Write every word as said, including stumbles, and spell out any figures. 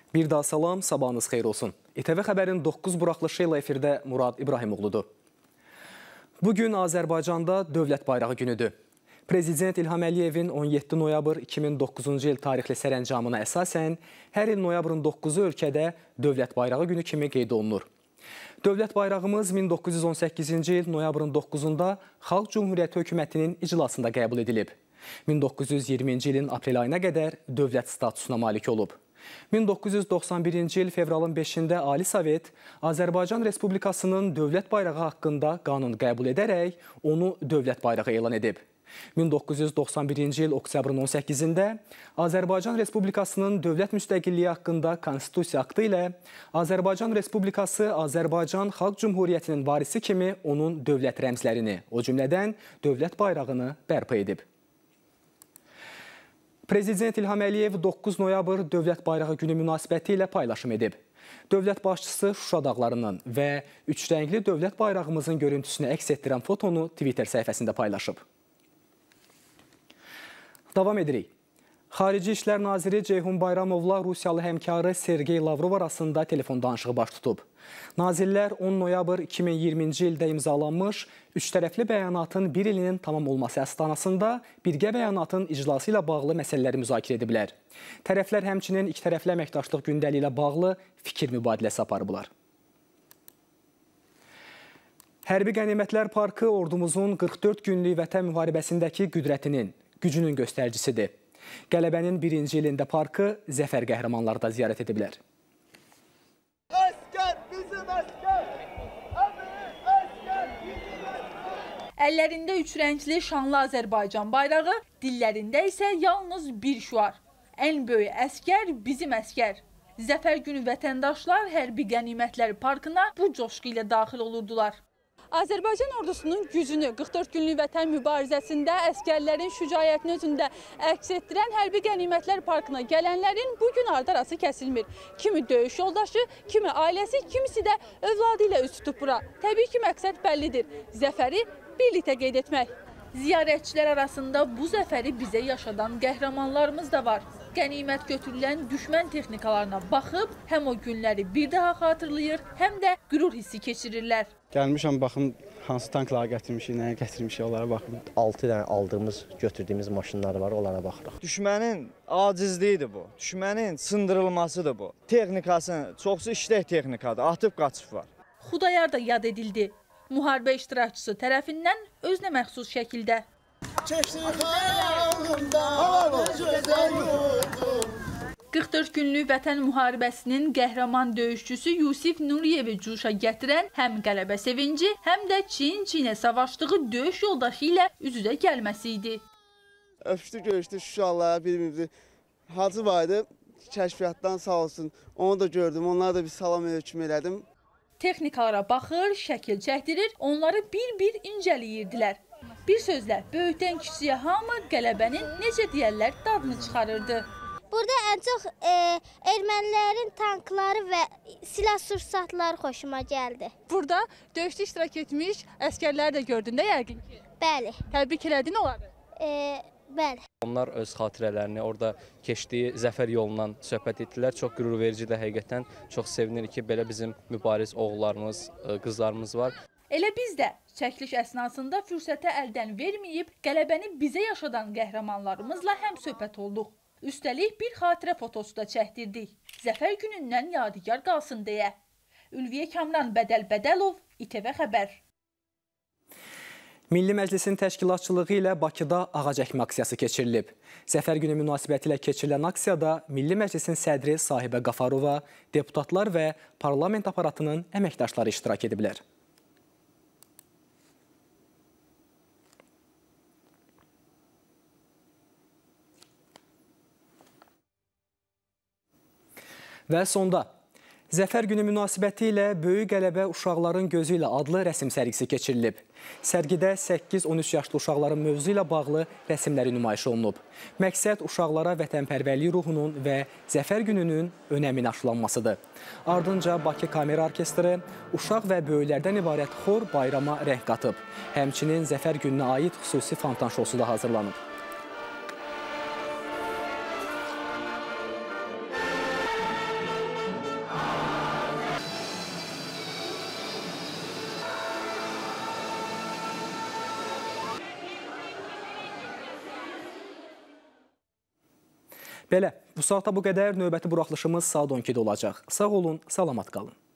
Bir daha salam, sabahınız xeyir olsun. İTV Xəbərin doqquz buraxılışı ilə efirdə Murad İbrahimoğludur. Bugün Azərbaycanda dövlət bayrağı günüdür. Prezident İlham Əliyevin on yeddi noyabr iki min doqquzuncu il tarixli sərəncamına əsasən hər il noyabrın doqquzu ölkədə dövlət bayrağı günü kimi qeyd olunur. Dövlət bayrağımız min doqquz yüz on səkkizinci il noyabrın doqquzunda Xalq Cümhuriyyəti hökumətinin iclasında qəbul edilib. min doqquz yüz iyirminci ilin aprel ayına qədər dövlət statusuna malik olub. min doqquz yüz doxsan birinci il fevralın beşində Ali Sovet Azərbaycan Respublikasının dövlət bayrağı haqqında qanun qəbul edərək onu dövlət bayrağı elan edib. min doqquz yüz doxsan birinci il oktyabrın on səkkizində Azərbaycan Respublikasının dövlət müstəqilliyi haqqında Konstitusiya aktı ilə Azərbaycan Respublikası Azərbaycan Xalq Cümhuriyyətinin varisi kimi onun dövlət rəmzlərini, o cümlədən dövlət bayrağını bərpa edib. Prezident İlham Əliyev doqquz noyabr dövlət bayrağı günü münasibəti ilə paylaşım edib. Dövlət başçısı Şuşa dağlarının və üç rəngli dövlət bayrağımızın görüntüsünü əks etdirən fotonu Twitter səhifəsində paylaşıb. Davam edirik. Xarici İşlər Naziri Ceyhun Bayramovla Rusiyalı həmkarı Sergey Lavrov arasında telefon danışığı baş tutub. Nazirlər on noyabr iki min iyirminci ildə imzalanmış üç tərəfli bəyanatın bir ilinin tamam olması əstanasında birgə bəyanatın icrası ilə bağlı məsələləri müzakirə ediblər. Tərəflər həmçinin iki tərəfli əməkdaşlıq gündəliyi ilə bağlı fikir mübadiləsi aparıblar. Hərbi Qənimətlər Parkı ordumuzun qırx dörd günlük vətən müharibəsindəki qüdrətinin, gücünün göstəricisidir. Qələbənin birinci ilində parkı zəfər qəhrəmanları da ziyarət ediblər. Əllərində üç rəngli şanlı Azərbaycan bayrağı, dillərində isə yalnız bir şüar. Ən böyük əskər bizim əskər. Zəfər günü vətəndaşlar Hərbi Qənimətlər Parkına bu coşqu ilə daxil olurdular. Azərbaycan ordusunun gücünü qırx dörd günlük vətən mübarizəsində əskərlərin şücaətini özündə əks etdirən Hərbi Qənimətlər Parkına gələnlərin bugün ardı arası kəsilmir. Kimi döyüş yoldaşı, kimi ailəsi, kimisi də övladı ilə üz tutub bura. Təbii ki, məqsəd bəllidir. Zəfəri birlikdə qeyd etmək. Ziyarətçilər arasında bu zəfəri bizə yaşadan qəhrəmanlarımız da var. Qənimət götürülən düşmən texnikalarına baxıb, həm o günləri bir daha xatırlayır, həm də qürur hissi keçirirlər. Gəlmişəm, baxım, hansı tankları gətirmişik, nəyə gətirmişik, onlara baxım. altı dənə aldığımız, götürdüyümüz maşınlar var, onlara baxırıq. Düşmənin acizliyidir bu, düşmənin sındırılmasıdır bu. Texnikasını, çoxsu işlək texnikadır, atıb qaçıb var. Xudayar da yad edildi. Müharibə iştirakçısı tərəfindən özünə məxsus şəkildə. qırx dörd günlük vətən müharibəsinin qəhrəman döyüşçüsü Yusif Nuriyevi cuşa gətirən həm qələbə sevinci, həm də çiyin-çiyinə savaşdığı döyüş yoldaşı ilə üz-üzə gəlməsi idi. Öpüşdü, görüşdü Şuşalılara bir-birimizi. Hacı vardı, kəşfiyyatdan sağ olsun, onu da gördüm, onlara da bir salam hökm elədim. Texnikalara baxır, şəkil çəkdirir, onları bir-bir incəliyirdilər. Bir sözlə, böyükdən kiçiyə hamı qələbənin necə deyərlər dadını çıxarırdı. Burada ən çox e, ermənilərin tankları və silah sursatları xoşuma gəldi. Burada döyüşdə iştirak etmiş əskərləri də gördün də yəqin ki? Bəli. Təbrik elədin onları? E, bəli. Onlar öz xatirələrini, orada keçdiyi zəfər yolundan söhbət etdilər. Çox qürur vericidir həqiqətən. Çox sevinirik ki, belə bizim mübariz oğullarımız, qızlarımız var. Elə biz də çəkiliş əsnasında fürsətə əldən verməyib, qələbəni bizə yaşadan qəhrəmanlarımızla həm söhbət olduq. Üstəlik bir xatirə fotosu da çəkdirdik. Zəfər günündən yadigar qalsın deyə. Ülviyə Kamran Bədəl Bədəlov, İTV Xəbər. Milli Məclisin təşkilatçılığı ilə Bakıda ağac əkmə aksiyası keçirilib. Zəfər günü münasibəti ilə keçirilən aksiyada Milli Məclisin sədri Sahibə Qafarova, deputatlar və parlament aparatının əməkdaşları iştirak ediblər. Və sonda, Zəfər günü münasibəti ilə Böyük qələbə uşaqların gözü ilə adlı rəsm sərgisi keçirilib. Sərgidə səkkiz on üç yaşlı uşaqların mövzu ilə bağlı rəsmləri nümayiş olunub. Məqsəd uşaqlara vətənpərvərlik ruhunun və Zəfər gününün önəmini aşılanmasıdır. Ardınca Bakı Kamera Orkestri, uşaq və böyüklərdən ibarət xor bayrama rəng qatıb. Həmçinin Zəfər gününə aid xüsusi fontan şosu da hazırlanıb. Belə, bu saata bu qədər növbəti buraxılışımız saat on ikidə olacaq. Sağ olun, salamat qalın.